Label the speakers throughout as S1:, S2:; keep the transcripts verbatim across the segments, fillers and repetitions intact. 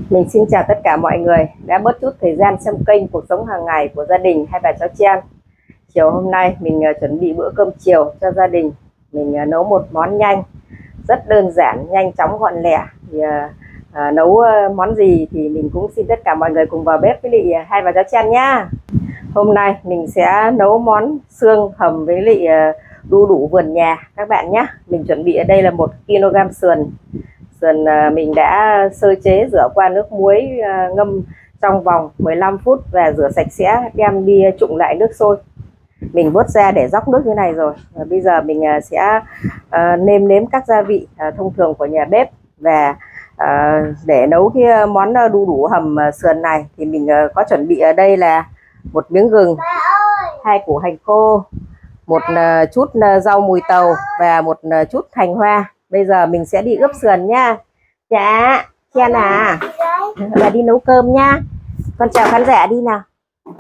S1: Mình xin chào tất cả mọi người đã bớt chút thời gian xem kênh Cuộc Sống Hàng Ngày của gia đình Hai Bà Cháu Chen. Chiều hôm nay mình chuẩn bị bữa cơm chiều cho gia đình. Mình nấu một món nhanh, rất đơn giản, nhanh chóng, gọn lẹ. Thì, à, nấu món gì thì mình cũng xin tất cả mọi người cùng vào bếp với lị Hai Bà Cháu Chen nhá. Hôm nay mình sẽ nấu món xương hầm với lị đu đủ vườn nhà các bạn nhé. Mình chuẩn bị ở đây là một ki lô gam sườn. Sườn mình đã sơ chế rửa qua nước muối, ngâm trong vòng mười lăm phút và rửa sạch sẽ, đem đi trụng lại nước sôi. Mình vớt ra để dóc nước như này rồi. Và bây giờ mình sẽ nêm nếm các gia vị thông thường của nhà bếp. Và để nấu cái món đu đủ hầm sườn này thì mình có chuẩn bị ở đây là một miếng gừng, hai củ hành khô, một chút rau mùi tàu và một chút hành hoa. Bây giờ mình sẽ đi ướp sườn nha. Dạ, Chen à, bà đi nấu cơm nha. Con chào khán giả đi nào.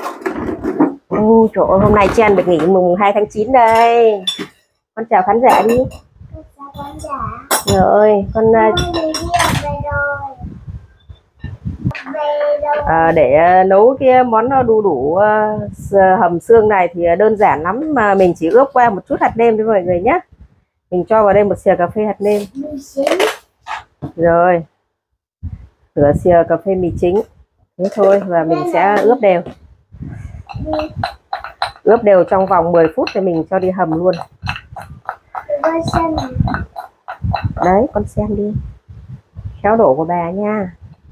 S1: Ôi trời ơi, hôm nay Chen được nghỉ mùng hai tháng chín đây. Con chào khán giả đi.
S2: Chào khán giả.
S1: Rồi, con à, để nấu cái món đu đủ hầm xương này thì đơn giản lắm, mà mình chỉ ướp qua một chút hạt nêm với mọi người nhé. Mình cho vào đây một xìa cà phê hạt nêm. Rồi, nửa xìa cà phê mì chính. Thế thôi, và mình sẽ ướp đều. Ướp đều trong vòng mười phút thì mình cho đi hầm luôn. Đấy, con xem đi. Khéo đổ của bà nha.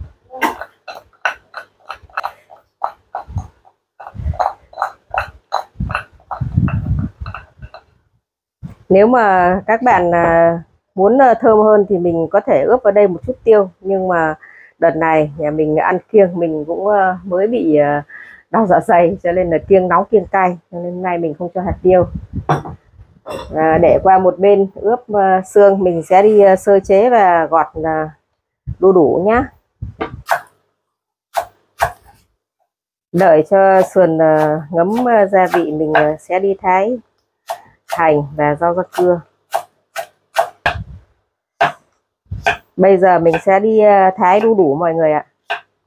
S1: Nếu mà các bạn muốn thơm hơn thì mình có thể ướp vào đây một chút tiêu. Nhưng mà đợt này nhà mình ăn kiêng, mình cũng mới bị đau dạ dày, cho nên là kiêng nóng kiêng cay, cho nên hôm nay mình không cho hạt tiêu. À, để qua một bên ướp xương, mình sẽ đi sơ chế và gọt đu đủ nhá. Đợi cho sườn ngấm gia vị, mình sẽ đi thái hành và rau rắc cưa. Bây giờ mình sẽ đi thái đu đủ mọi người ạ.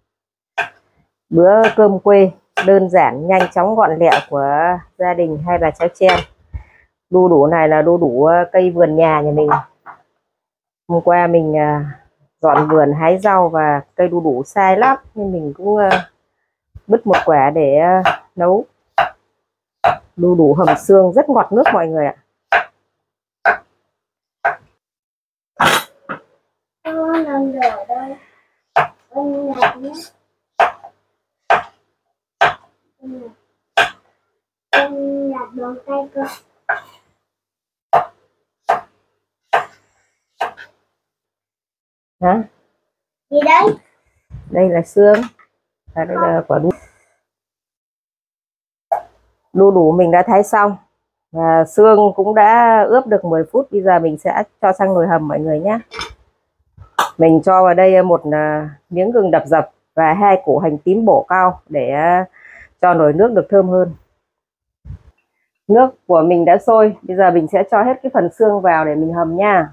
S1: Bữa cơm quê đơn giản, nhanh chóng, gọn lẹ của gia đình Hai Bà Cháu Chen. Đu đủ này là đu đủ cây vườn nhà nhà mình. Hôm qua mình dọn vườn hái rau và cây đu đủ sai lắm, nên mình cũng bứt một quả để nấu. Đu đủ hầm xương rất ngọt nước mọi người ạ.
S2: Con làm đổ đây. Con nhặt nhé. Con nhặt bằng tay cơ.
S1: Hả?
S2: Gì đấy?
S1: Đây là xương. À, đây là quả đu. Đu đủ mình đã thái xong. Và xương cũng đã ướp được mười phút. Bây giờ mình sẽ cho sang nồi hầm mọi người nhé. Mình cho vào đây một miếng gừng đập dập và hai củ hành tím bổ cao để cho nồi nước được thơm hơn. Nước của mình đã sôi. Bây giờ mình sẽ cho hết cái phần xương vào để mình hầm nha.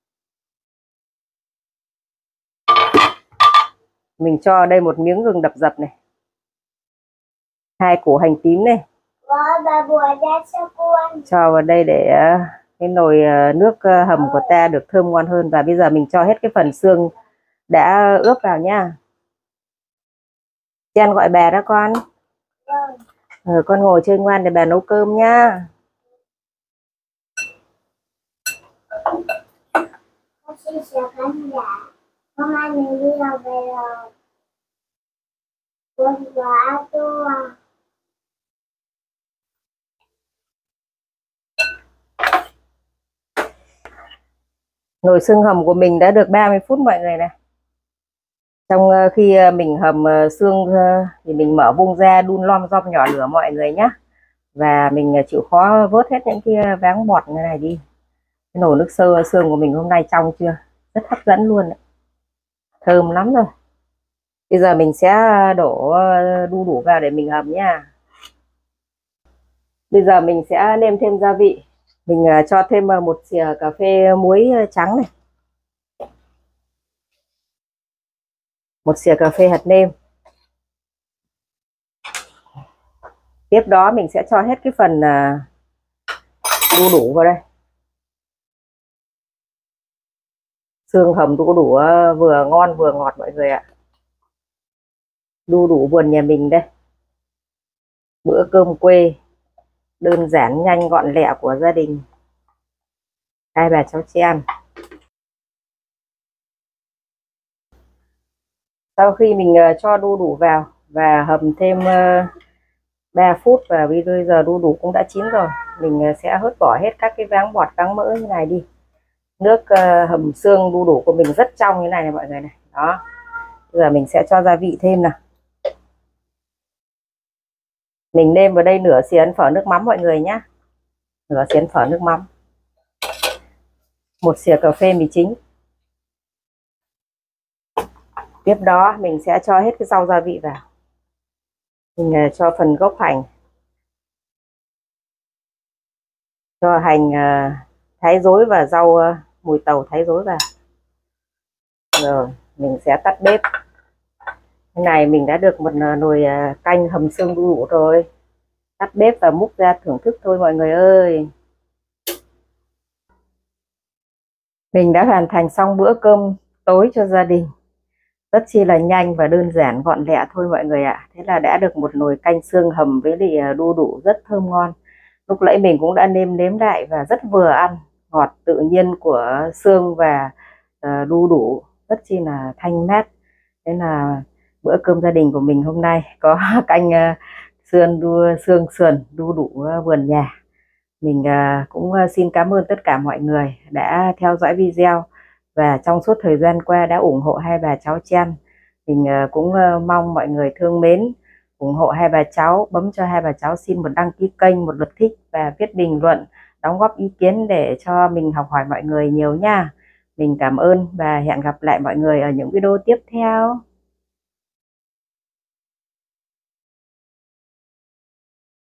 S1: Mình cho đây một miếng gừng đập dập này, hai củ hành tím này. Cho vào đây để cái nồi nước hầm của ta được thơm ngon hơn. Và bây giờ mình cho hết cái phần xương đã ướp vào nha. Chen gọi bà đó con. Ừ, con ngồi chơi ngoan để bà nấu cơm nhá.
S2: Xin chào khán giả. Hôm nay mình đi học về rồi. Quân và tôi.
S1: Nồi xương hầm của mình đã được ba mươi phút mọi người này. Trong khi mình hầm xương thì mình mở vung ra đun lom rom nhỏ lửa mọi người nhé. Và mình chịu khó vớt hết những cái váng bọt như này đi. Cái nồi nước sơ xương của mình hôm nay trong chưa? Rất hấp dẫn luôn đấy. Thơm lắm rồi. Bây giờ mình sẽ đổ đu đủ vào để mình hầm nha. Bây giờ mình sẽ nêm thêm gia vị. Mình cho thêm một xìa cà phê muối trắng này. một xìa cà phê hạt nêm. Tiếp đó mình sẽ cho hết cái phần đu đủ vào đây. Xương hầm đu đủ vừa ngon vừa ngọt mọi người ạ. Đu đủ vườn nhà mình đây. Bữa cơm quê đơn giản nhanh gọn lẹ của gia đình hai bà cháu chị ăn. Sau khi mình cho đu đủ vào và hầm thêm ba phút và bây giờ đu đủ cũng đã chín rồi, mình sẽ hớt bỏ hết các cái váng bọt váng mỡ như này đi. Nước hầm xương đu đủ của mình rất trong như này này mọi người này. Đó. Bây giờ mình sẽ cho gia vị thêm nào. Mình nêm vào đây nửa xiên phở nước mắm mọi người nhé. Nửa xiên phở nước mắm. Một xìa cà phê mì chính. Tiếp đó mình sẽ cho hết cái rau gia vị vào. Mình cho phần gốc hành. Cho hành thái rối và rau mùi tàu thái rối vào. Rồi mình sẽ tắt bếp. Cái này mình đã được một nồi canh hầm xương đu đủ rồi. Tắt bếp và múc ra thưởng thức thôi mọi người ơi. Mình đã hoàn thành xong bữa cơm tối cho gia đình. Rất chi là nhanh và đơn giản gọn lẹ thôi mọi người ạ. Thế là đã được một nồi canh xương hầm với lại đu đủ rất thơm ngon. Lúc nãy mình cũng đã nêm nếm lại và rất vừa ăn. Ngọt tự nhiên của xương và đu đủ rất chi là thanh mát. Thế là bữa cơm gia đình của mình hôm nay có canh xương đu xương sườn đu đủ vườn nhà. Mình cũng xin cảm ơn tất cả mọi người đã theo dõi video và trong suốt thời gian qua đã ủng hộ hai bà cháu Chen. Mình cũng mong mọi người thương mến, ủng hộ hai bà cháu, bấm cho hai bà cháu xin một đăng ký kênh, một lượt thích và viết bình luận, đóng góp ý kiến để cho mình học hỏi mọi người nhiều nha. Mình cảm ơn và hẹn gặp lại mọi người ở những video tiếp theo.